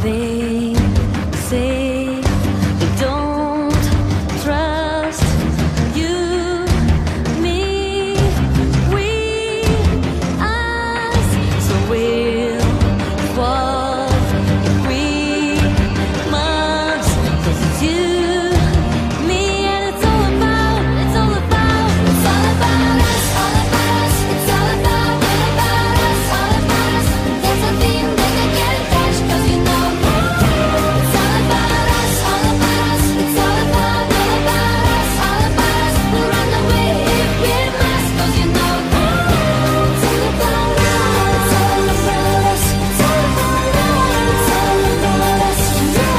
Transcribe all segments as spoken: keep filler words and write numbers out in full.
They say they don't trust you, me, we, us. So we'll walk three months. 'Cause it's you, me, and it's all about, it's all about, it's all about us, all about us. It's all about, all about us, all about us. There's nothing that can get in touch, 'cause you know it's all about us, all about us. It's all about, all about us, all about us. We'll run away if we must, 'cause you know it's all about us, it's all about us. It's all about us, it's all about us. It's all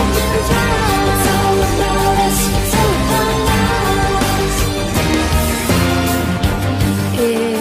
about us, it's all about us.